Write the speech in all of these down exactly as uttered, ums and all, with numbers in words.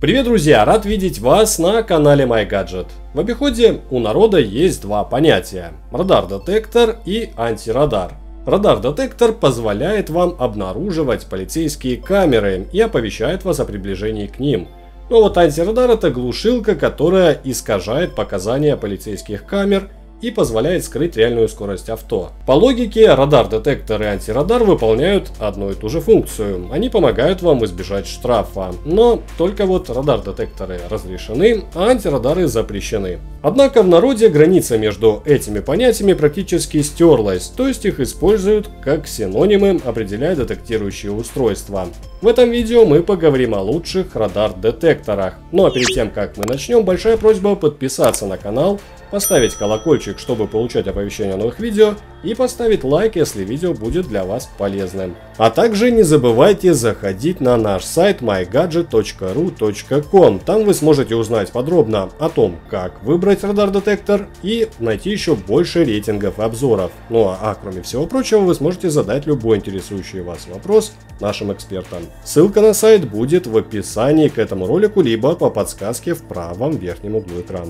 Привет, друзья! Рад видеть вас на канале MyGadget. В обиходе у народа есть два понятия – радар-детектор и антирадар. Радар-детектор позволяет вам обнаруживать полицейские камеры и оповещает вас о приближении к ним. Но вот антирадар – это глушилка, которая искажает показания полицейских камер и позволяет скрыть реальную скорость авто. По логике, радар-детектор и антирадар выполняют одну и ту же функцию. Они помогают вам избежать штрафа. Но только вот радар-детекторы разрешены, а антирадары запрещены. Однако в народе граница между этими понятиями практически стерлась, то есть их используют как синонимы, определяя детектирующие устройства. В этом видео мы поговорим о лучших радар-детекторах. Ну а перед тем, как мы начнем, большая просьба подписаться на канал, поставить колокольчик, чтобы получать оповещения о новых видео, и поставить лайк, если видео будет для вас полезным. А также не забывайте заходить на наш сайт май гаджет точка ру точка ком. Там вы сможете узнать подробно о том, как выбрать радар-детектор и найти еще больше рейтингов и обзоров. Ну а, а кроме всего прочего, вы сможете задать любой интересующий вас вопрос нашим экспертам. Ссылка на сайт будет в описании к этому ролику, либо по подсказке в правом верхнем углу экрана.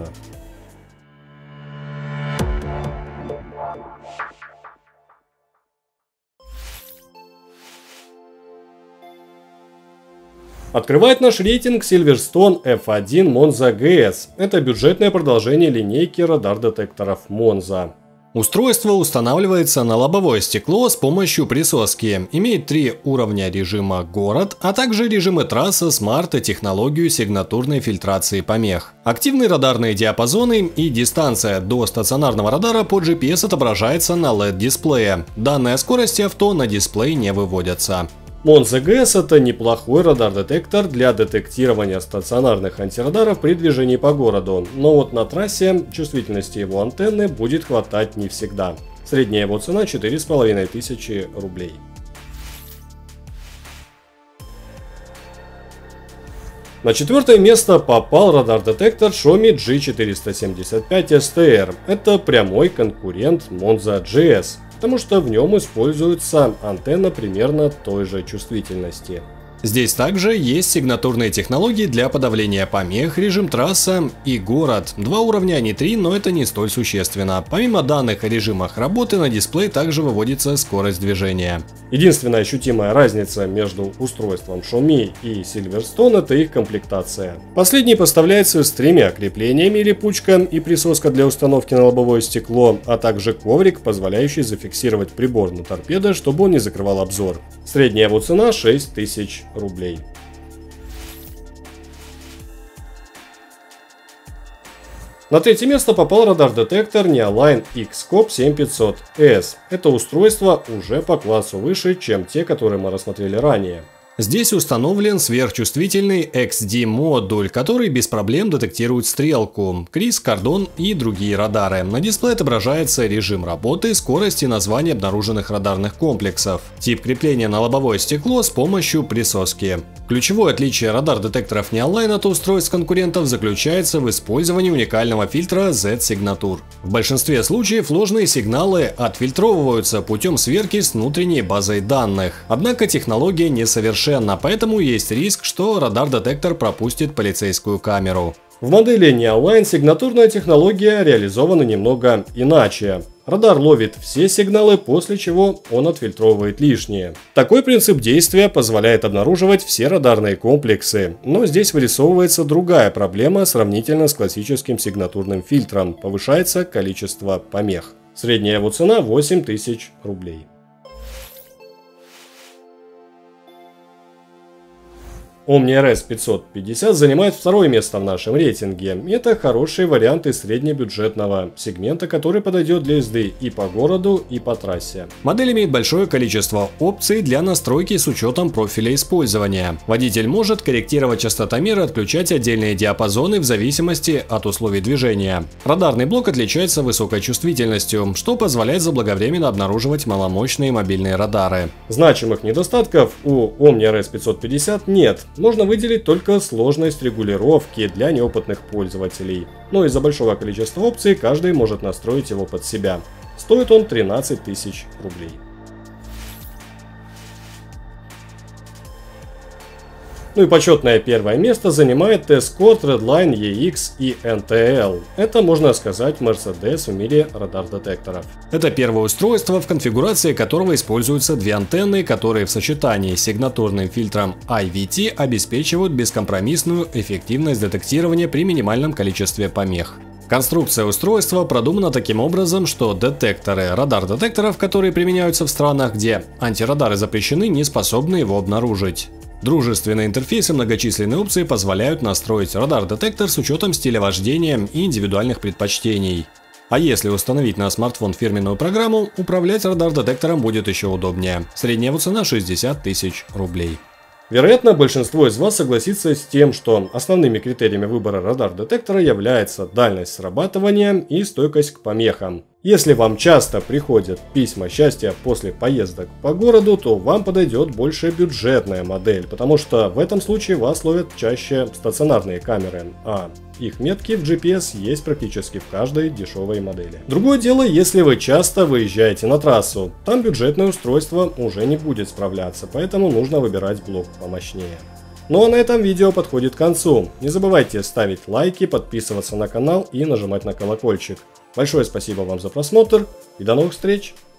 Открывает наш рейтинг Silverstone эф один Monza джи эс. Это бюджетное продолжение линейки радар-детекторов Monza. Устройство устанавливается на лобовое стекло с помощью присоски. Имеет три уровня режима «Город», а также режимы трасса, смарт и технологию сигнатурной фильтрации помех. Активные радарные диапазоны и дистанция до стационарного радара по джи пи эс отображается на эл и ди-дисплее. Данные скорости авто на дисплей не выводятся. Monza джи эс – это неплохой радар-детектор для детектирования стационарных антирадаров при движении по городу, но вот на трассе чувствительности его антенны будет хватать не всегда. Средняя его цена четыре с половиной тысячи рублей. На четвертое место попал радар-детектор Xiaomi джи четыреста семьдесят пять эс ти эр. Это прямой конкурент Monza джи эс. Потому что в нем используется антенна примерно той же чувствительности. Здесь также есть сигнатурные технологии для подавления помех, режим трасса и город. Два уровня, а не три, но это не столь существенно. Помимо данных о режимах работы, на дисплей также выводится скорость движения. Единственная ощутимая разница между устройством Xiaomi и Silverstone – это их комплектация. Последний поставляется с тремя креплениями, липучка и присоска для установки на лобовое стекло, а также коврик, позволяющий зафиксировать прибор на торпедо, чтобы он не закрывал обзор. Средняя его цена шесть тысяч рублей. На третье место попал радар-детектор Neoline X-Scope семь тысяч пятьсот эс. Это устройство уже по классу выше, чем те, которые мы рассмотрели ранее. Здесь установлен сверхчувствительный икс ди-модуль, который без проблем детектирует стрелку, крис, кордон и другие радары. На дисплее отображается режим работы, скорость и название обнаруженных радарных комплексов. Тип крепления на лобовое стекло с помощью присоски. Ключевое отличие радар-детекторов Neoline от устройств конкурентов заключается в использовании уникального фильтра зет-сигнатур. В большинстве случаев ложные сигналы отфильтровываются путем сверки с внутренней базой данных. Однако технология несовершенна, поэтому есть риск, что радар-детектор пропустит полицейскую камеру. В модели Neoline сигнатурная технология реализована немного иначе. Радар ловит все сигналы, после чего он отфильтровывает лишние. Такой принцип действия позволяет обнаруживать все радарные комплексы, но здесь вырисовывается другая проблема сравнительно с классическим сигнатурным фильтром – повышается количество помех. Средняя его цена восемь тысяч рублей. OmniRes пятьсот пятьдесят занимает второе место в нашем рейтинге. Это хороший вариант из среднебюджетного сегмента, который подойдет для езды и по городу, и по трассе. Модель имеет большое количество опций для настройки с учетом профиля использования. Водитель может корректировать частотомер и отключать отдельные диапазоны в зависимости от условий движения. Радарный блок отличается высокой чувствительностью, что позволяет заблаговременно обнаруживать маломощные мобильные радары. Значимых недостатков у OmniRes пятьсот пятьдесят нет. Можно выделить только сложность регулировки для неопытных пользователей. Но из-за большого количества опций каждый может настроить его под себя. Стоит он тринадцать тысяч рублей. Ну и почетное первое место занимает T-Scott, Redline, и икс и эн тэ эл. Это, можно сказать, Mercedes в мире радар-детекторов. Это первое устройство, в конфигурации которого используются две антенны, которые в сочетании с сигнатурным фильтром ай ви ти обеспечивают бескомпромиссную эффективность детектирования при минимальном количестве помех. Конструкция устройства продумана таким образом, что детекторы радар-детекторов, которые применяются в странах, где антирадары запрещены, не способны его обнаружить. Дружественные интерфейсы и многочисленные опции позволяют настроить радар-детектор с учетом стиля вождения и индивидуальных предпочтений. А если установить на смартфон фирменную программу, управлять радар-детектором будет еще удобнее. Средняя его цена шестьдесят тысяч рублей. Вероятно, большинство из вас согласится с тем, что основными критериями выбора радар-детектора является дальность срабатывания и стойкость к помехам. Если вам часто приходят письма счастья после поездок по городу, то вам подойдет больше бюджетная модель, потому что в этом случае вас ловят чаще стационарные камеры, а их метки в джи пи эс есть практически в каждой дешевой модели. Другое дело, если вы часто выезжаете на трассу, там бюджетное устройство уже не будет справляться, поэтому нужно выбирать блок помощнее. Ну а на этом видео подходит к концу. Не забывайте ставить лайки, подписываться на канал и нажимать на колокольчик. Большое спасибо вам за просмотр и до новых встреч!